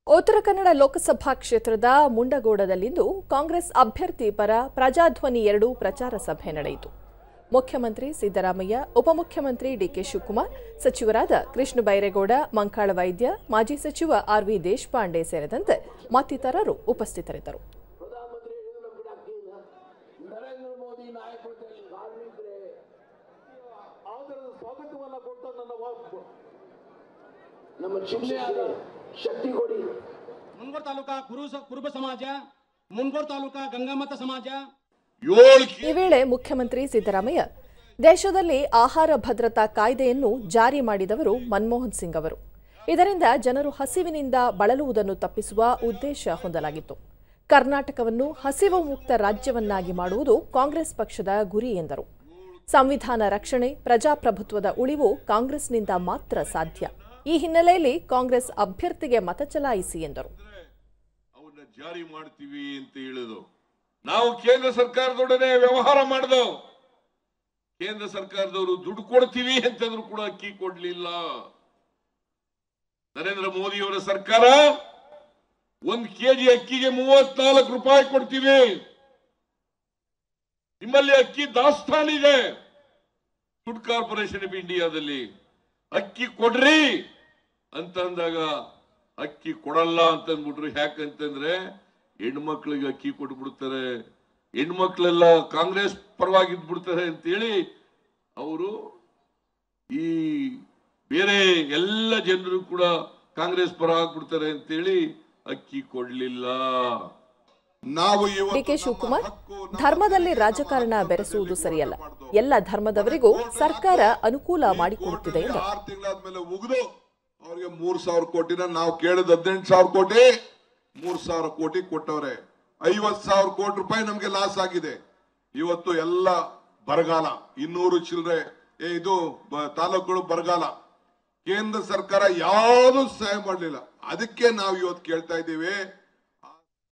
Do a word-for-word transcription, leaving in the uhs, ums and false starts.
ಉತ್ತರ ಕನ್ನಡ ಲೋಕಸಭಾ ಕ್ಷೇತ್ರದ ಮುಂಡಗೋಡದಲ್ಲಿಂದು ಕಾಂಗ್ರೆಸ್ ಅಭ್ಯರ್ಥಿ ಪರ ಪ್ರಜಾಧ್ವನಿ ಎರಡು ಪ್ರಚಾರ ಸಭೆ ನಡೆಯಿತು. ಮುಖ್ಯಮಂತ್ರಿ ಸಿದ್ದರಾಮಯ್ಯ, ಉಪಮುಖ್ಯಮಂತ್ರಿ ಡಿಕೆ ಶಿವಕುಮಾರ್, ಸಚಿವರಾದ ಕೃಷ್ಣ ಬೈರೇಗೌಡ, ಮಂಕಾಳ ವೈದ್ಯ, ಮಾಜಿ ಸಚಿವ ಆರ್ ವಿ ದೇಶಪಾಂಡೆ ಸೇರಿದಂತೆ ಮತ್ತಿತರರು ಉಪಸ್ಥಿತರಿದ್ದರು. ಮುನ್ಗೋಡ್ ತಾಲೂಕಾ ಕುರುಬ ಸಮಾಜ, ಮುನ್ಗೋಡ್ ತಾಲೂಕಾ ಗಂಗಾಮತ ಸಮಾಜ. ಈ ವೇಳೆ ಮುಖ್ಯಮಂತ್ರಿ ಸಿದ್ದರಾಮಯ್ಯ, ದೇಶದಲ್ಲಿ ಆಹಾರ ಭದ್ರತಾ ಕಾಯ್ದೆಯನ್ನು ಜಾರಿ ಮಾಡಿದವರು ಮನಮೋಹನ್ ಸಿಂಗ್ ಅವರು. ಇದರಿಂದ ಜನರು ಹಸಿವಿನಿಂದ ಬಳಲುವುದನ್ನು ತಪ್ಪಿಸುವ ಉದ್ದೇಶ ಹೊಂದಲಾಗಿತ್ತು. ಕರ್ನಾಟಕವನ್ನು ಹಸಿವು ಮುಕ್ತ ರಾಜ್ಯವನ್ನಾಗಿ ಮಾಡುವುದು ಕಾಂಗ್ರೆಸ್ ಪಕ್ಷದ ಗುರಿ ಎಂದರು. ಸಂವಿಧಾನ ರಕ್ಷಣೆ, ಪ್ರಜಾಪ್ರಭುತ್ವದ ಉಳಿವು ಕಾಂಗ್ರೆಸ್ನಿಂದ ಮಾತ್ರ ಸಾಧ್ಯ. ಈ ಹಿನ್ನೆಲೆಯಲ್ಲಿ ಕಾಂಗ್ರೆಸ್ ಅಭ್ಯರ್ಥಿಗೆ ಮತ ಚಲಾಯಿಸಿ ಎಂದರು. ಅವನ್ನ ಜಾರಿ ಮಾಡ್ತೀವಿ ಅಂತ ಹೇಳಿದ್ರು. ನಾವು ಕೇಂದ್ರ ಸರ್ಕಾರದೊಡನೆ ವ್ಯವಹಾರ ಮಾಡಿದವು. ಕೇಂದ್ರ ಸರ್ಕಾರದವರು ದುಡ್ಡು ಕೊಡ್ತೀವಿ ಅಂತಂದ್ರು ಕೂಡ ಅಕ್ಕಿ ಕೊಡ್ಲಿಲ್ಲ. ನರೇಂದ್ರ ಮೋದಿಯವರ ಸರ್ಕಾರ ಒಂದ್ ಕೆಜಿ ಅಕ್ಕಿಗೆ ಮೂವತ್ನಾಲ್ಕು ರೂಪಾಯಿ ಕೊಡ್ತೀವಿ. ನಿಮ್ಮಲ್ಲಿ ಅಕ್ಕಿ ದಾಸ್ತಾನ್ ಇದೆ. ಫುಡ್ ಕಾರ್ಪೊರೇಷನ್ ಆಫ್ ಇಂಡಿಯಾದಲ್ಲಿ ಅಕ್ಕಿ ಕೊಡ್ರಿ ಅಂತ ಅಂದಾಗ ಅಕ್ಕಿ ಕೊಡಲ್ಲ ಅಂತಂದ್ಬಿಟ್ರು. ಯಾಕಂತಂದ್ರೆ ಹೆಣ್ಮಕ್ಳಿಗೆ ಅಕ್ಕಿ ಕೊಟ್ಬಿಡ್ತಾರೆ, ಹೆಣ್ಮಕ್ಳೆಲ್ಲ ಕಾಂಗ್ರೆಸ್ ಪರವಾಗಿದ್ಬಿಡ್ತಾರೆ ಅಂತೇಳಿ ಅವರು ಈ ಬೇರೆ ಎಲ್ಲ ಜನರು ಕೂಡ ಕಾಂಗ್ರೆಸ್ ಪರ ಆಗ್ಬಿಡ್ತಾರೆ ಅಂತೇಳಿ ಅಕ್ಕಿ ಕೊಡ್ಲಿಲ್ಲ. ನಾವು ಡಿಕೆ ಶಿವಕುಮಾರ್, ಧರ್ಮದಲ್ಲಿ ರಾಜಕಾರಣ ಬೆರೆಸುವುದು ಸರಿಯಲ್ಲ. ಎಲ್ಲ ಧರ್ಮದವರಿಗೂ ಸರ್ಕಾರ ಅನುಕೂಲ ಮಾಡಿಕೊಡುತ್ತಿದೆ ಎಂದು. ಆರು ತಿಂಗಳಾದ್ಮೇಲೆ ಉಗಿದು ಅವ್ರಿಗೆ ಮೂರ್ ಸಾವಿರ ಕೋಟಿನ ನಾವು ಕೇಳಿದ ಹದಿನೆಂಟು ಸಾವಿರ ಕೋಟಿ ಮೂರ್ ಸಾವಿರ ಕೋಟಿ ಕೊಟ್ಟವ್ರೆ. ಐವತ್ ಸಾವಿರ ಕೋಟಿ ರೂಪಾಯಿ ನಮ್ಗೆ ಲಾಸ್ ಆಗಿದೆ. ಇವತ್ತು ಎಲ್ಲ ಬರಗಾಲ, ಇನ್ನೂರು ಚಿಲ್ಲರೆ ಇದು ತಾಲೂಕುಗಳು ಬರಗಾಲ. ಕೇಂದ್ರ ಸರ್ಕಾರ ಯಾವುದು ಸಹಾಯ ಮಾಡಲಿಲ್ಲ. ಅದಕ್ಕೆ ನಾವು ಇವತ್ತು ಕೇಳ್ತಾ ಇದ್ದೀವಿ,